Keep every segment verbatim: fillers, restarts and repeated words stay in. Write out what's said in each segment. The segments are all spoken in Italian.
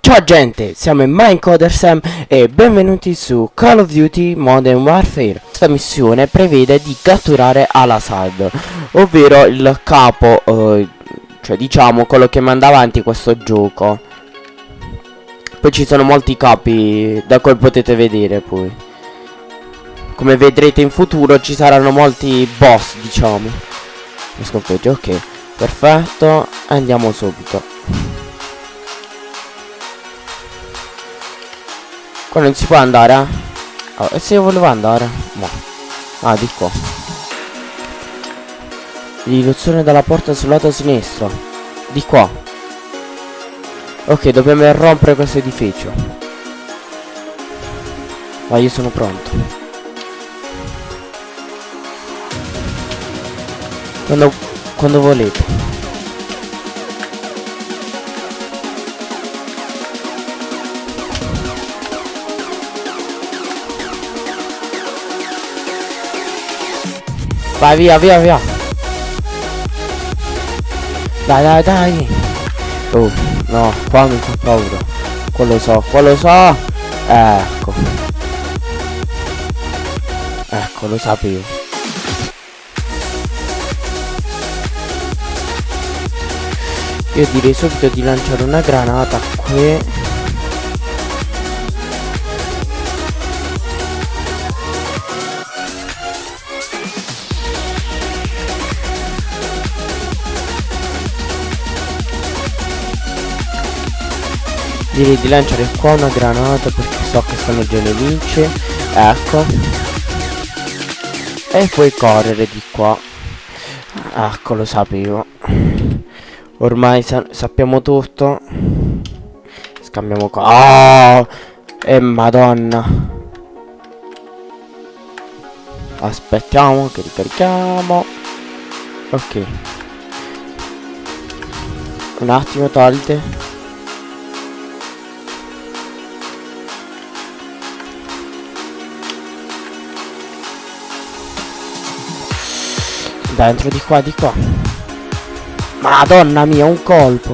Ciao gente, siamo in MineCoderSam e benvenuti su Call of Duty Modern Warfare. Questa missione prevede di catturare Al-Assad, ovvero il capo, eh, cioè diciamo quello che manda avanti questo gioco. Poi ci sono molti capi da cui potete vedere poi. Come vedrete in futuro ci saranno molti boss, diciamo. Mi sconfigge, ok, perfetto, andiamo subito. Qua non si può andare, eh? Oh, e se io volevo andare? No. Ah, di qua. L'illusione dalla porta sul lato sinistro. Di qua. Ok, dobbiamo irrompere questo edificio. Ma io sono pronto. Quando, quando volete. Vai, via, via, via. Dai, dai, dai. Oh, no, qua mi fa paura. Qua lo so, qua lo so. Ecco. Ecco, lo sapevo. Io direi subito di lanciare una granata qui. Direi di lanciare qua una granata perché so che sono già nemici. Ecco. E poi correre di qua. Ecco, lo sapevo. Ormai sa sappiamo tutto. Scambiamo qua. Oh! E madonna. Aspettiamo che ricarichiamo. Ok. Un attimo, tolte. Dentro di qua, di qua. Madonna mia, un colpo.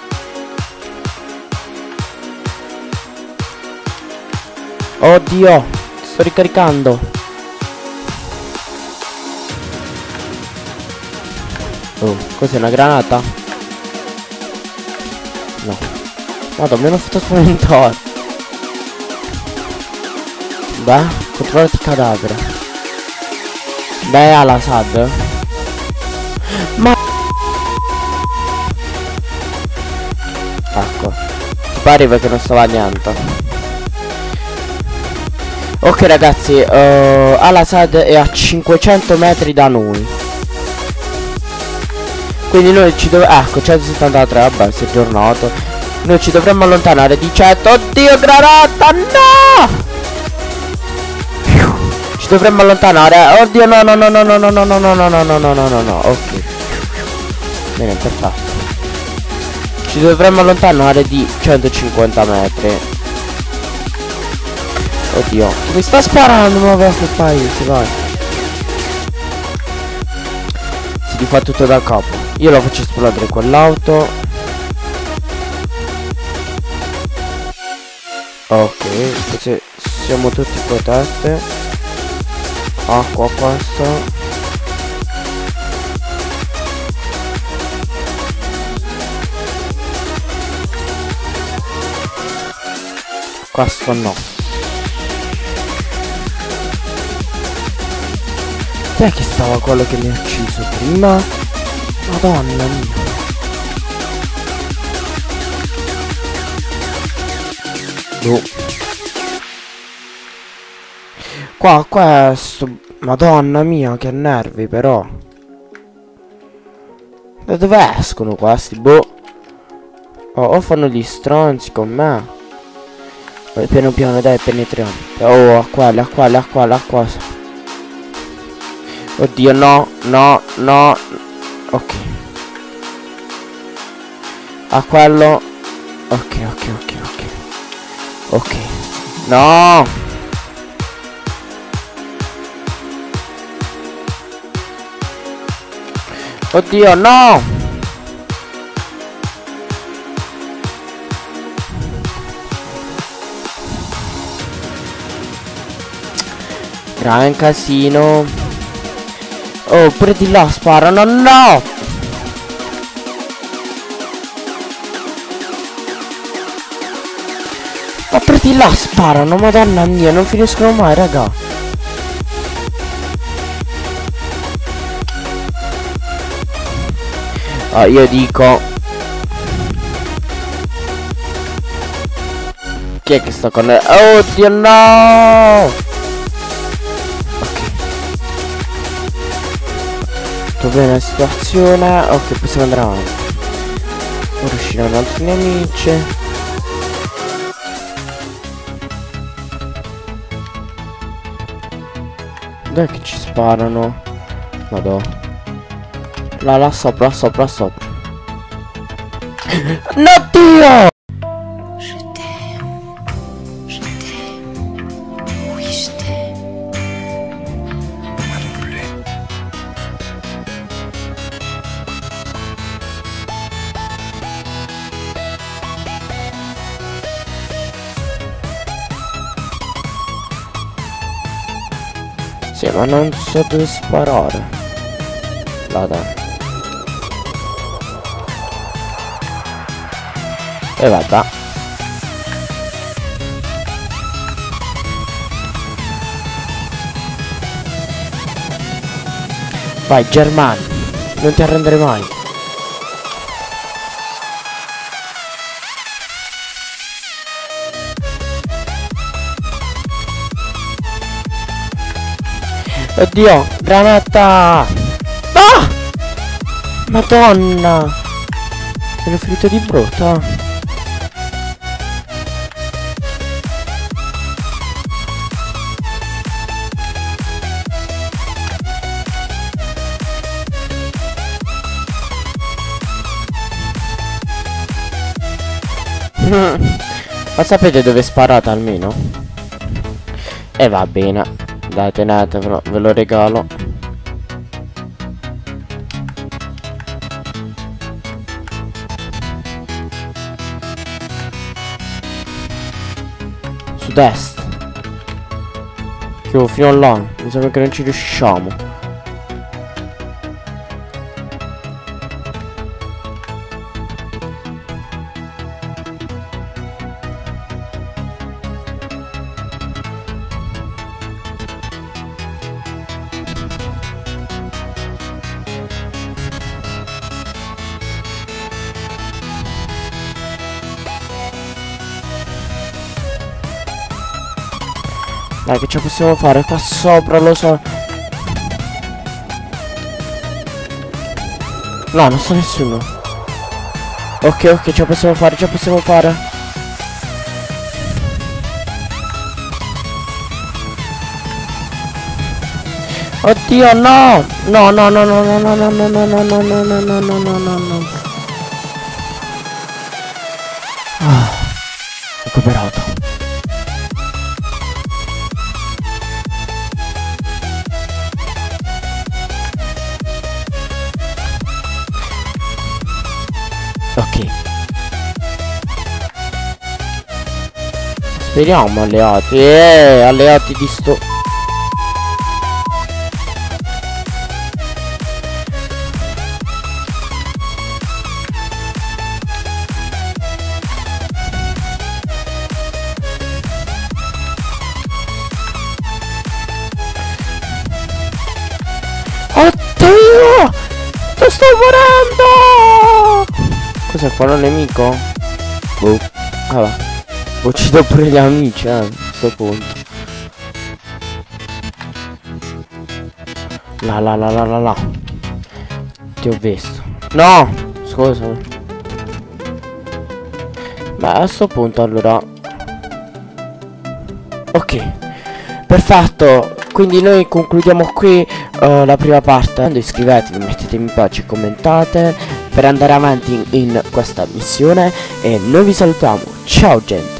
Oddio, sto ricaricando. Oh, cos'è, una granata? No. Madonna, mi hanno fatto spaventare. Beh, controllati il cadavere. Beh, Al-Assad. Ma ecco, ti pareva che non stava niente. Ok ragazzi, uh, Al-Assad è a cinquecento metri da noi. Quindi noi ci dovremmo, ecco, centosettantatré, vabbè, si è aggiornato. Noi ci dovremmo allontanare di cento. Oddio, granata, no! Ci dovremmo allontanare. Oddio, no, no, no, no, no, no, no, no, no, no, no, no, no, no, no, no, ok. Bene, perfetto. Ci dovremmo allontanare di centocinquanta metri. Oddio, mi sta sparando, ma va che paese, vai. Si rifà tutto da capo. Io lo faccio esplodere quell'auto. Ok, così siamo tutti protetti. Ah, qua questo. Questo no. Chi è che stava quello che mi ha ucciso prima? Madonna mia. Boh. Qua, questo. Madonna mia, che nervi però. Da dove escono questi? Boh. Oh, o fanno gli stronzi con me. Piano piano, dai, penetriamo. Oh, a quella, a quella, a quella, a qua. Oddio, no, no, no. Ok. A quello. Ok, ok, ok, ok. Ok. No. Oddio, no. Gran casino. Oh, pure di là sparano, no! Ma pure di là sparano, madonna mia, non finiscono mai, raga. Ah, io dico... Chi è che sta con... Oddio, no! Tutto bene la situazione. Ok, possiamo andare avanti. Ora usciranno altri nemici. Dov'è che ci sparano? Madò. Là, là sopra, sopra, sopra. No, Dio! Sì, ma non so dove sparare. Là, dai. E vabbè. Vai, Germani. Non ti arrendere mai. Oddio, granata! Ah! Madonna! Sono finito di brutto. Ma sapete dove sparate almeno? E eh, va bene. Dai, tenetevelo, ve lo regalo. Sud-est. Io fino là. Mi sembra che non ci riusciamo. Dai, che ce la possiamo fare? Qua sopra, lo so. No, non sta nessuno. Ok, ok, ce la possiamo fare, ce la possiamo fare. Oddio, no! No, no, no, no, no, no, no, no, no, no, no, no, no, no, no, no, no, no. Ah, recuperato. Ok. Speriamo alleati. Eh, alleati di sto. Oddio! Lo sto morendo! Cos'è qua, un nemico? Boh. Vabbè. Uccido pure gli amici, eh, a questo punto. La la la la la la. Ti ho visto. No! Scusami. Beh, a questo punto allora. Ok. Perfetto. Quindi noi concludiamo qui uh, la prima parte. Iscrivetevi, mettete mi piace, commentate per andare avanti in, in questa missione. E noi vi salutiamo. Ciao gente.